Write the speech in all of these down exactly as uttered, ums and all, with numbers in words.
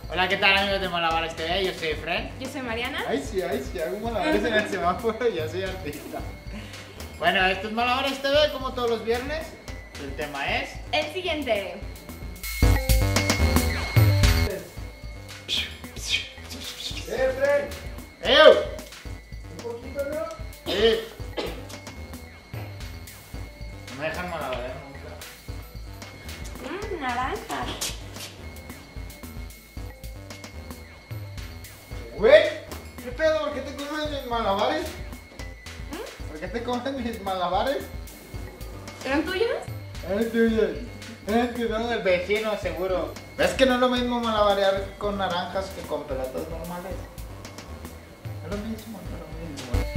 Hola, ¿qué tal amigos de Malabares T V? Yo soy Fren. Yo soy Mariana. Ay, sí, ay, sí, hago malabares en el semáforo y ya soy artista. Bueno, esto es Malabares T V como todos los viernes. El tema es... El siguiente. ¡Eh, Fred! ¡Ew! ¿Un poquito, no? Sí. No me dejan malabarear nunca. Mmm, naranja. Güey, ¿qué pedo? ¿Por qué te comen mis malabares? ¿Por qué te comen mis malabares? ¿Eran tuyos? Es tuyo. Es que son del vecino, seguro. ¿Ves que no es lo mismo malabarear con naranjas que con pelotas normales? Es lo mismo, no es lo mismo.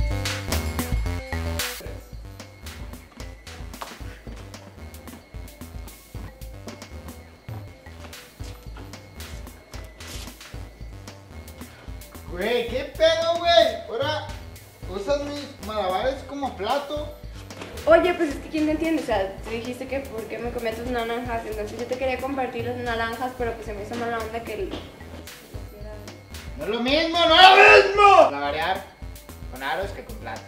Güey, ¿qué pedo, güey? Ahora usas mis malabares como plato. Oye, pues es que ¿quién te entiende? O sea, tú dijiste que por qué me comías tus naranjas, entonces yo te quería compartir las naranjas, pero pues se me hizo mala onda que el... No es lo mismo, no es lo mismo. Malabarear con aros que con platos.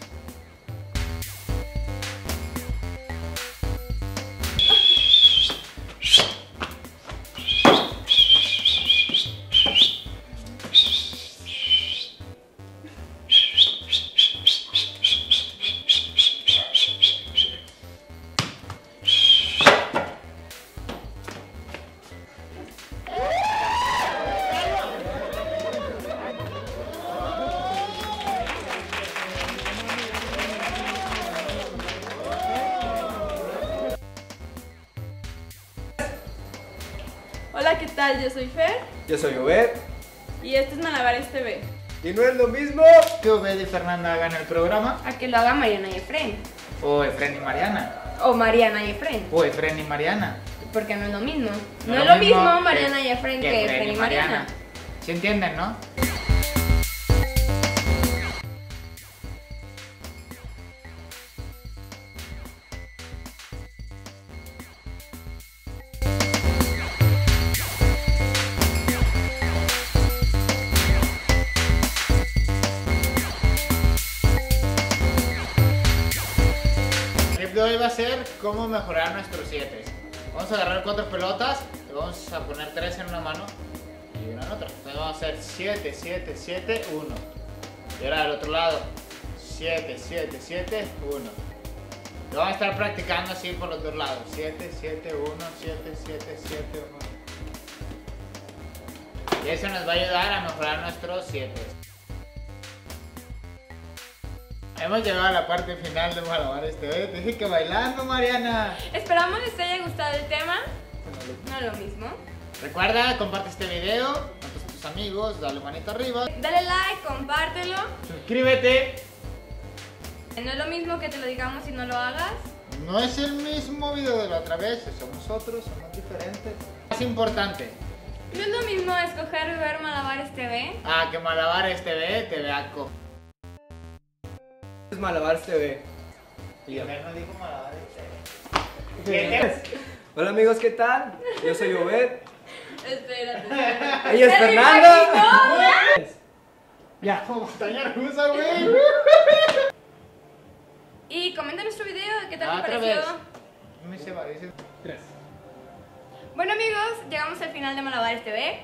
Hola, ¿qué tal? Yo soy Fer Yo soy Obed. y esto es Malabares T V. Y no es lo mismo. Que Obed y Fernanda hagan el programa. A que lo haga Mariana y Efren. O Efren y Mariana. O Mariana y Efren. O Efren y Mariana. Porque no es lo mismo. No, es lo mismo que- Mariana y Efren que, Efren y Mariana. ¿Sí entienden, no? El clip de hoy va a ser cómo mejorar nuestros siete. Vamos a agarrar cuatro pelotas y vamos a poner tres en una mano y una en otra. Entonces vamos a hacer siete, siete, siete, uno. Y ahora del otro lado, siete, siete, siete, uno. Lo vamos a estar practicando así por los dos lados. siete, siete, uno, siete, siete, siete, uno. Y eso nos va a ayudar a mejorar nuestros siete. Hemos llegado a la parte final de Malabares T V. Te dije que bailando, Mariana. Esperamos les haya gustado el tema. No es lo mismo. Recuerda, comparte este video con todos tus amigos, dale manita arriba. Dale like, compártelo. Suscríbete. No es lo mismo que te lo digamos si no lo hagas. No es el mismo video de la otra vez, somos otros, somos diferentes. Más importante, No es lo mismo escoger y ver Malabares T V. ah, que Malabares T V te vea co. Es Malabares T V. Y a ver, no dijo Malabares T V. Hola amigos, ¿qué tal? Yo soy Obed. Espérate. Ella es ¡Se me Fernanda. imaginó! Ya, como montaña rusa, güey. Y comenta nuestro video, ¿qué tal Ah, te otra pareció? vez. Me se va, dice tres. Bueno amigos, llegamos al final de Malabares T V.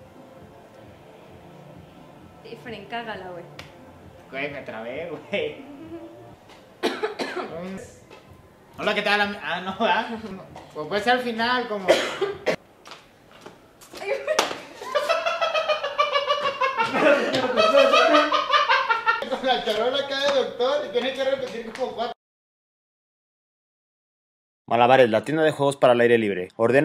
Y Fren, cágala, güey. Güey, me trabé, güey. Hola, ¿qué tal? ami- Ah, no, ¿verdad? Pues puede ser al final, como. Con la charola acá de doctor y tiene que repetir como cuatro. Malabares, la tienda de juegos para el aire libre. Ordena